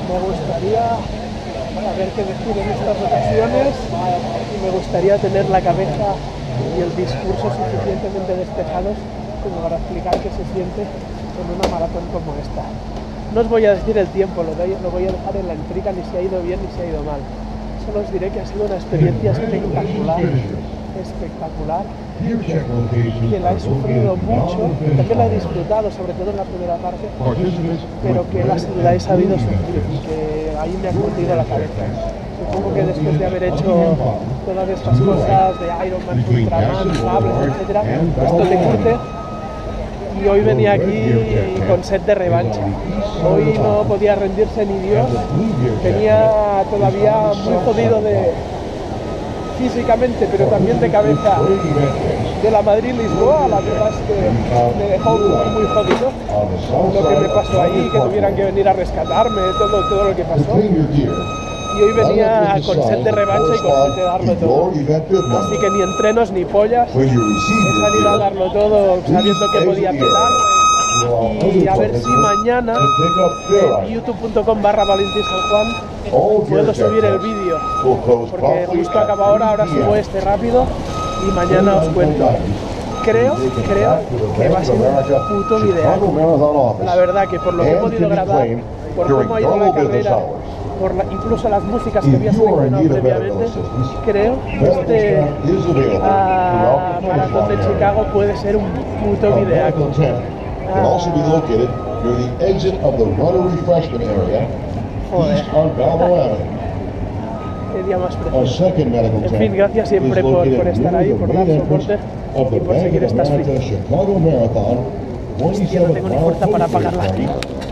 Me gustaría saber qué decir en estas ocasiones y me gustaría tener la cabeza y el discurso suficientemente despejados como para explicar qué se siente en una maratón como esta. No os voy a decir el tiempo, lo voy a dejar en la intriga, ni si ha ido bien ni si ha ido mal. Solo os diré que ha sido una experiencia espectacular, que la he sufrido mucho, también la he disfrutado, sobre todo en la primera parte, pero que la he sabido sufrir, que ahí me ha curtido la cabeza. Supongo que después de haber hecho todas estas cosas de Iron Man, Ultraman, sables, etc., esto te curte. Y hoy venía aquí con sed de revancha. Hoy no podía rendirse ni Dios. Venía todavía muy jodido físicamente, pero también de cabeza, de la Madrid-Lisboa. La verdad es que me dejó muy jodido lo que me pasó ahí, que tuvieran que venir a rescatarme, todo lo que pasó. Y hoy venía con sed de revancha y con sed de darlo todo. Así que ni entrenos ni pollas, he salido a darlo todo sabiendo que podía petar. Y a ver si mañana en youtube.com/ValentinSanJuan puedo subir el vídeo, porque justo acaba ahora subo este rápido y mañana os cuento. Creo que va a ser un puto videaco. La verdad que por lo que he podido grabar, por cómo ha ido la carrera, incluso las músicas que había seleccionado previamente, creo que este maratón de Chicago puede ser un puto videaco. Joder. Qué día más precioso. En fin, gracias siempre por estar ahí, por dar soporte y por seguir estas fichas. Hostia, no tengo ni fuerza para apagarla.